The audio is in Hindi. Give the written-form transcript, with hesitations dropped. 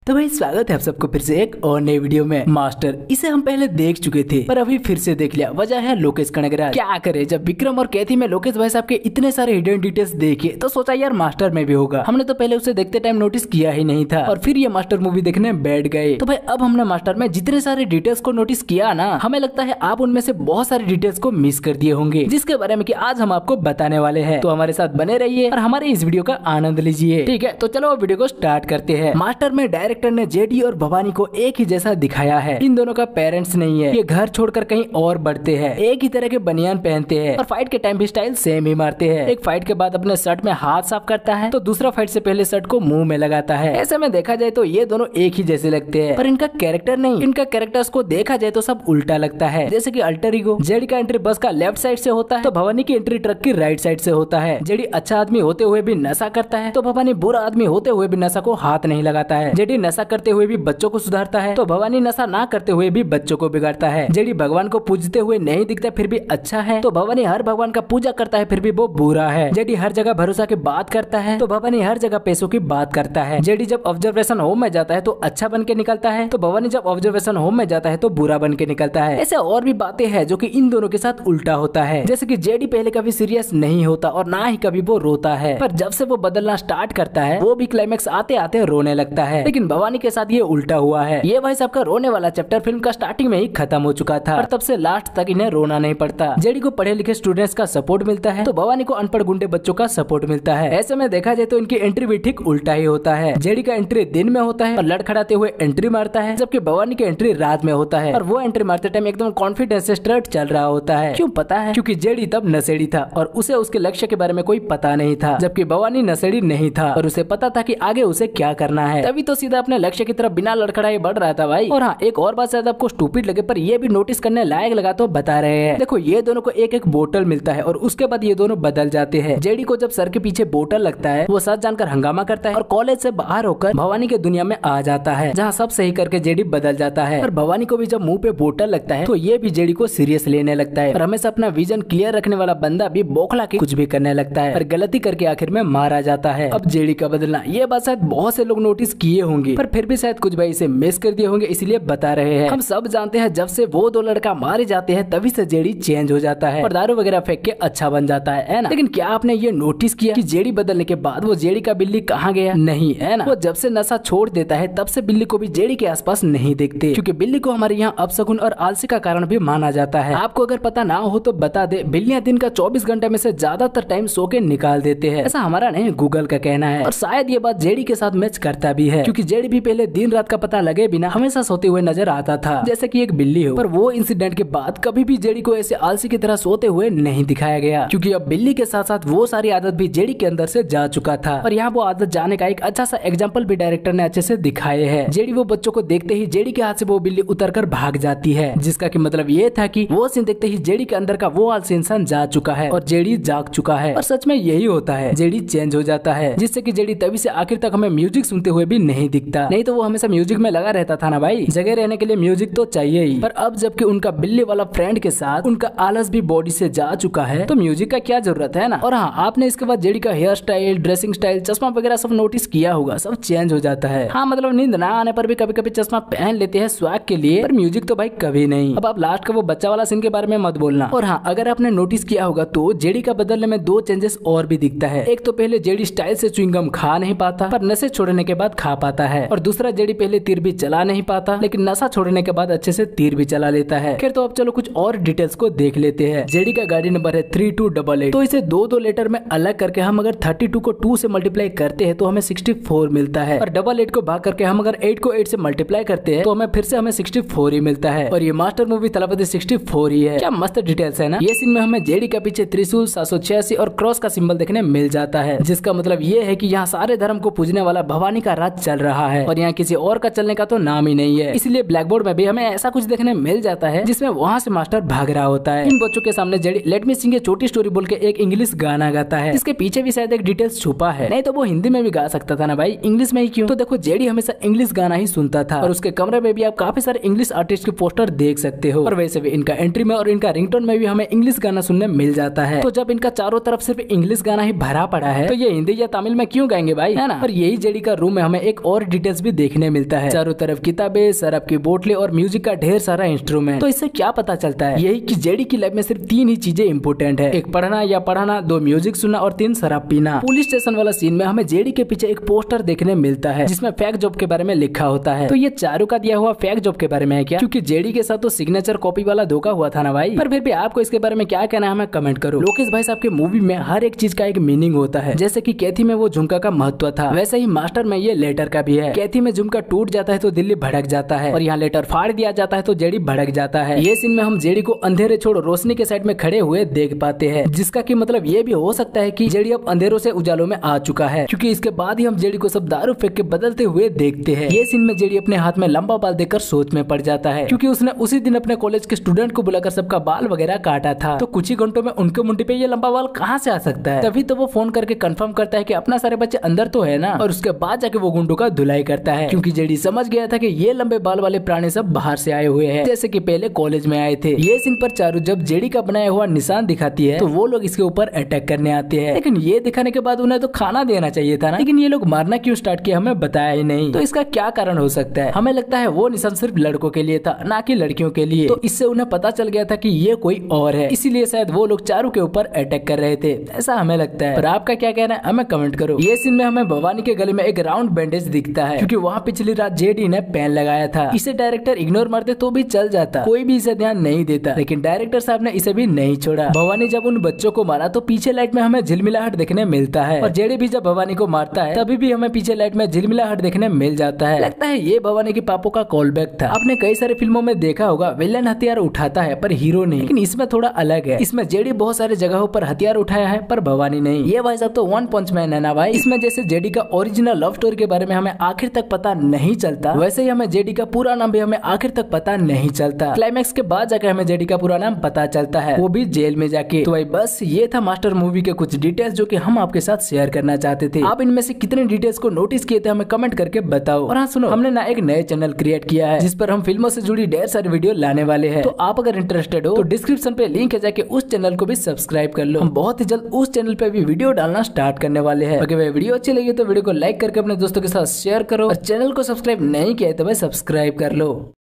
तो भाई स्वागत है आप सबको फिर से एक और नई वीडियो में। मास्टर इसे हम पहले देख चुके थे पर अभी फिर से देख लिया। वजह है लोकेश कनगराज। क्या करे, जब विक्रम और कैथी में लोकेश भाई साहब के इतने सारे हिडन डिटेल्स देखे तो सोचा यार मास्टर में भी होगा। हमने तो पहले उसे देखते टाइम नोटिस किया ही नहीं था और फिर ये मास्टर मूवी देखने बैठ गए। तो भाई अब हमने मास्टर में जितने सारे डिटेल्स को नोटिस किया ना, हमें लगता है आप उनमें से बहुत सारे डिटेल्स को मिस कर दिए होंगे, जिसके बारे में कि आज हम आपको बताने वाले हैं। तो हमारे साथ बने रहिए और हमारे इस वीडियो का आनंद लीजिए। ठीक है, तो चलो वीडियो को स्टार्ट करते हैं। मास्टर में डायरेक्टर ने जेडी और भवानी को एक ही जैसा दिखाया है। इन दोनों का पेरेंट्स नहीं है, ये घर छोड़कर कहीं और बढ़ते हैं, एक ही तरह के बनियान पहनते हैं और फाइट के टाइम भी स्टाइल सेम ही मारते हैं। एक फाइट के बाद अपने शर्ट में हाथ साफ करता है तो दूसरा फाइट से पहले शर्ट को मुंह में लगाता है। ऐसे में देखा जाए तो ये दोनों एक ही जैसे लगते हैं, पर इनका कैरेक्टर नहीं। इनका कैरेक्टर्स को देखा जाए तो सब उल्टा लगता है। जैसे कि अल्टर ईगो, जेडी का एंट्री बस का लेफ्ट साइड से होता है तो भवानी की एंट्री ट्रक की राइट साइड से होता है। जेडी अच्छा आदमी होते हुए भी नशा करता है तो भवानी बुरा आदमी होते हुए भी नशा को हाथ नहीं लगाता है। जेडी नशा करते हुए भी बच्चों को सुधारता है तो भवानी नशा ना करते हुए भी बच्चों को बिगाड़ता है। जेडी भगवान को पूजते हुए नहीं दिखता फिर भी अच्छा है तो भवानी हर भगवान का पूजा करता है फिर भी वो बुरा है। जेडी हर जगह भरोसा की बात करता है तो भवानी हर जगह पैसों की बात करता है। जेडी जब ऑब्जर्वेशन होम में जाता है तो अच्छा बन के निकलता है तो भवानी जब ऑब्जर्वेशन होम में जाता है तो बुरा बन के निकलता है। ऐसे और भी बातें हैं जो कि इन दोनों के साथ उल्टा होता है। जैसे कि जेडी पहले कभी सीरियस नहीं होता और ना ही कभी वो रोता है, पर जब से वो बदलना स्टार्ट करता है वो भी क्लाइमेक्स आते आते रोने लगता है। लेकिन भवानी के साथ ये उल्टा हुआ है। ये भाई साहब का रोने वाला चैप्टर फिल्म का स्टार्टिंग में ही खत्म हो चुका था और तब से लास्ट तक इन्हें रोना नहीं पड़ता। जेडी को पढ़े लिखे स्टूडेंट्स का सपोर्ट मिलता है तो भवानी को अनपढ़ गुंडे बच्चों का सपोर्ट मिलता है। ऐसे में देखा जाए तो इनकी एंट्री भी ठीक उल्टा ही होता है। जेडी का एंट्री दिन में होता है और लड़खड़ाते हुए एंट्री मारता है, जबकि भवानी की एंट्री रात में होता है और वो एंट्री मारते टाइम एकदम कॉन्फिडेंस से स्ट्रट चल रहा होता है। क्यों पता है? क्योंकि जेडी तब नशेड़ी था और उसे उसके लक्ष्य के बारे में कोई पता नहीं था, जबकि भवानी नशेड़ी नहीं था और उसे पता था कि आगे उसे क्या करना है। तभी तो सीधा अपने लक्ष्य की तरफ बिना लड़खड़ाए बढ़ रहा था भाई। और हाँ, एक और बात शायद आपको स्टूपिड लगे पर ये भी नोटिस करने लायक लगा तो बता रहे हैं। देखो, ये दोनों को एक एक बोतल मिलता है और उसके बाद ये दोनों बदल जाते हैं। जेडी को जब सर के पीछे बोतल लगता है वो सच जानकर हंगामा करता है और कॉलेज से बाहर होकर भवानी के दुनिया में आ जाता है, जहाँ सब सही करके जेडी बदल जाता है। और भवानी को भी जब मुंह पे बोतल लगता है तो ये भी जेडी को सीरियस लेने लगता है और हमेशा अपना विजन क्लियर रखने वाला बंदा भी बौखला के कुछ भी करने लगता है और गलती करके आखिर में मारा जाता है। अब जेडी का बदलना, ये बात शायद बहुत से लोग नोटिस किए होंगे पर फिर भी शायद कुछ भाई इसे मिस कर दिए होंगे, इसलिए बता रहे हैं। हम सब जानते हैं जब से वो दो लड़का मारे जाते हैं तभी से जेडी चेंज हो जाता है और दारू वगैरह फेंक के अच्छा बन जाता है ना। लेकिन क्या आपने ये नोटिस किया कि जेडी बदलने के बाद वो जेडी का बिल्ली कहाँ गया? नहीं, है ना। वो जब से नशा छोड़ देता है तब से बिल्ली को भी जेडी के आसपास नहीं देखते, क्योंकि बिल्ली को हमारे यहाँ अपशगुन और आलसी का कारण भी माना जाता है। आपको अगर पता ना हो तो बता दे, बिल्लियां दिन का 24 घंटे में से ज्यादातर टाइम सो के निकाल देते हैं। ऐसा हमारा नहीं, गूगल का कहना है और शायद ये बात जेडी के साथ मैच करता भी है, क्योंकि जेडी भी पहले दिन रात का पता लगे बिना हमेशा सोते हुए नजर आता था जैसे कि एक बिल्ली हो। पर वो इंसिडेंट के बाद कभी भी जेडी को ऐसे आलसी की तरह सोते हुए नहीं दिखाया गया, क्योंकि अब बिल्ली के साथ साथ वो सारी आदत भी जेडी के अंदर से जा चुका था। और यहाँ वो आदत जाने का एक अच्छा सा एग्जाम्पल भी डायरेक्टर ने अच्छे से दिखाए है। जेडी वो बच्चों को देखते ही जेडी के हाथ से वो बिल्ली उतरकर भाग जाती है, जिसका कि मतलब ये था कि वो सीन देखते ही जेडी के अंदर का वो आलसी इंसान जा चुका है और जेडी जाग चुका है। और सच में यही होता है, जेडी चेंज हो जाता है, जिससे कि जेडी तभी से आखिर तक हमें म्यूजिक सुनते हुए भी नहीं दिखता। नहीं तो वो हमेशा म्यूजिक में लगा रहता था ना भाई, जगह रहने के लिए म्यूजिक तो चाहिए ही। पर अब जबकि उनका बिल्ली वाला फ्रेंड के साथ उनका आलस भी बॉडी से जा चुका है तो म्यूजिक का क्या जरूरत है ना। और हाँ, आपने इसके बाद जेडी का हेयर स्टाइल, ड्रेसिंग स्टाइल, चश्मा वगैरह सब नोटिस किया होगा, सब चेंज हो जाता है। हाँ, मतलब नींद ना आने पर भी कभी कभी चश्मा पहन लेते हैं स्वैग के लिए, पर म्यूजिक तो भाई कभी नहीं। अब आप लास्ट का वो बच्चा वाला सीन के बारे में मत बोलना। और हाँ, अगर आपने नोटिस किया होगा तो जेडी का बदलने में दो चेंजेस और भी दिखता है। एक तो पहले जेडी स्टाइल से च्युइंगम खा नहीं पाता पर नशे छोड़ने के बाद खा पाता है, और दूसरा जेडी पहले तीर भी चला नहीं पाता लेकिन नशा छोड़ने के बाद अच्छे से तीर भी चला लेता है। खैर, तो अब चलो कुछ और डिटेल्स को देख लेते हैं। जेडी का गाड़ी नंबर है 3288, तो इसे दो लेटर में अलग करके हम अगर 32 को 2 से मल्टीप्लाई करते हैं तो हमें 64 मिलता है, और 88 को भाग करके हम अगर 8 को 8 से मल्टीप्लाई करते हैं तो हमें फिर से हमें 64 ही मिलता है। और ये मास्टर मूवी थलापति 64 ही है। क्या मस्त डिटेल्स है ना। ये सीन में हमें जेडी के पीछे त्रिशूल, 786 और क्रॉस का सिंबल देखने मिल जाता है, जिसका मतलब ये है कि यहाँ सारे धर्म को पूजने वाला भवानी का राज चल रहा है और यहाँ किसी और का चलने का तो नाम ही नहीं है। इसलिए ब्लैक बोर्ड में भी हमें ऐसा कुछ देखने मिल जाता है जिसमें वहाँ से मास्टर भाग रहा होता है। इन बच्चों के सामने जेडी लेट मी सिंग ए छोटी स्टोरी बोल के एक इंग्लिश गाना गाता है, जिसके पीछे भी शायद एक डिटेल्स छुपा है। नहीं तो वो हिंदी में भी गा सकता था ना भाई, इंग्लिश में ही क्यों? तो देखो, जेडी हमेशा इंग्लिश गाना ही सुनता था और उसके कमरे में भी आप काफी सारे इंग्लिश आर्टिस्ट के पोस्टर देख सकते हो। और वैसे भी इनका एंट्री में और इनका रिंगटोन में भी हमें इंग्लिश गाना सुनने मिल जाता है। तो जब इनका चारों तरफ सिर्फ इंग्लिश गाना ही भरा पड़ा है तो ये हिंदी या तमिल में क्यों गाएंगे भाई, है ना। और यही जेडी का रूम में हमें एक और डिटेल्स भी देखने मिलता है। चारों तरफ किताबें, शराब की बोतलें और म्यूजिक का ढेर सारा इंस्ट्रूमेंट। तो इससे क्या पता चलता है? यही कि जेडी की लाइफ में सिर्फ 3 ही चीजें इंपोर्टेंट है, एक पढ़ना या पढ़ाना, 2 म्यूजिक सुनना और 3 शराब पीना। पुलिस स्टेशन वाला सीन में हमें जेडी के पीछे एक पोस्टर देखने मिलता है जिसमें फेक जॉब के बारे में लिखा होता है। तो ये चारू का दिया हुआ फेक जॉब के बारे में है क्या? क्योंकि जेडी के साथ तो सिग्नेचर कॉपी वाला धोखा हुआ था ना भाई। पर फिर भी आपको इसके बारे में क्या कहना है हमें कमेंट करो। लोकेश भाई साहब के मूवी में हर एक चीज का एक मीनिंग होता है। जैसे कि कैथी में वो झुमका का महत्व था, वैसे ही मास्टर में ये लेटर का भी है। कैथी में झुमका टूट जाता है तो दिल्ली भड़क जाता है और यहाँ लेटर फाड़ दिया जाता है तो जेडी भड़क जाता है। ये सीन में हम जेडी को अंधेरे छोड़ रोशनी के साइड में खड़े हुए देख पाते हैं, जिसका कि मतलब ये भी हो सकता है कि जेडी अब अंधेरों से उजालों में आ चुका है, क्योंकि इसके बाद ही हम जेडी को सब दारू फेंक के बदलते हुए देखते हैं। ये सीन में जेडी अपने हाथ में लंबा बाल देखकर सोच में पड़ जाता है, क्योंकि उसने उसी दिन अपने कॉलेज के स्टूडेंट को बुलाकर सबका बाल वगैरह काटा था। तो कुछ ही घंटों में उनके मुंडी पे ये लंबा बाल कहाँ से आ सकता है? तभी तो वो फोन करके कंफर्म करता है कि अपना सारे बच्चे अंदर तो है ना, और उसके बाद जाके वो गुंडों का धुलाई करता है, क्योंकि जेडी समझ गया था कि ये लंबे बाल वाले प्राणी सब बाहर से आए हुए हैं, जैसे कि पहले कॉलेज में आए थे। ये सीन पर चारू जब जेडी का बनाया हुआ निशान दिखाती है तो वो लोग इसके ऊपर अटैक करने आते हैं, लेकिन ये दिखाने के बाद उन्हें तो खाना देना चाहिए था ना, लेकिन ये लोग मारना क्यों स्टार्ट किया हमें बताया ही नहीं। तो इसका क्या कारण हो सकता है? हमें लगता है वो निशान सिर्फ लड़कों के लिए था, ना कि लड़कियों के लिए। तो इससे उन्हें पता चल गया था कि ये कोई और है, इसीलिए शायद वो लोग चारू के ऊपर अटैक कर रहे थे, ऐसा हमें लगता है। पर आपका क्या कहना है हमें कमेंट करो। ये सीन में हमें भवानी के गले में एक राउंड बैंडेज दिखता है, क्योंकि वहाँ पिछली रात जेडी ने पेन लगाया था। इसे डायरेक्टर इग्नोर मारते तो भी चल जाता, कोई भी इसे ध्यान नहीं देता, लेकिन डायरेक्टर साहब ने इसे भी नहीं छोड़ा। भवानी जब उन बच्चों को मारा तो पीछे लाइट में हमें झिलमिलाहट देखने मिलता है, और जेडी भी जब भवानी को मारता है तभी भी हमें पीछे लाइट में झिलमिलाहट देखने मिल जाता है। लगता है ये भवानी के पापों का कॉल बैक था। आपने कई सारे फिल्मों में देखा होगा विलेन हथियार उठाता है पर हीरो नहीं, लेकिन इसमें थोड़ा अलग है। इसमें जेडी बहुत सारे जगहों पर हथियार उठाया है पर भवानी नहीं। ये भाई साहब तो वन पंच मैन है ना भाई। इसमें जैसे जेडी का ओरिजिनल लव स्टोरी के बारे में हमें आखिर तक पता नहीं चलता, वैसे ही हमें जेडी का पूरा नाम भी हमें आखिर तक पता नहीं चलता। क्लाइमैक्स के बाद जाकर हमें जेडी का पूरा नाम पता चलता है, वो भी जेल में जाके। तो भाई बस ये था मास्टर मूवी के कुछ डिटेल्स जो कि हम आपके साथ शेयर करना चाहते थे। आप इनमें से कितने डिटेल्स को नोटिस किए थे हमें कमेंट करके बताओ। और हाँ सुनो, हमने ना एक नए चैनल क्रिएट किया है जिस पर हम फिल्मों से जुड़ी ढेर सारी वीडियो लाने वाले हैं। तो आप अगर इंटरेस्टेड हो तो डिस्क्रिप्शन पे लिंक है, जाके उस चैनल को भी सब्सक्राइब कर लो। हम बहुत ही जल्द उस चैनल पे भी वीडियो डालना स्टार्ट करने वाले हैं। अगर भाई वीडियो अच्छी लगी तो वीडियो को लाइक करके अपने दोस्तों के साथ शेयर करो, और चैनल को सब्सक्राइब नहीं किया है तो भाई सब्सक्राइब कर लो।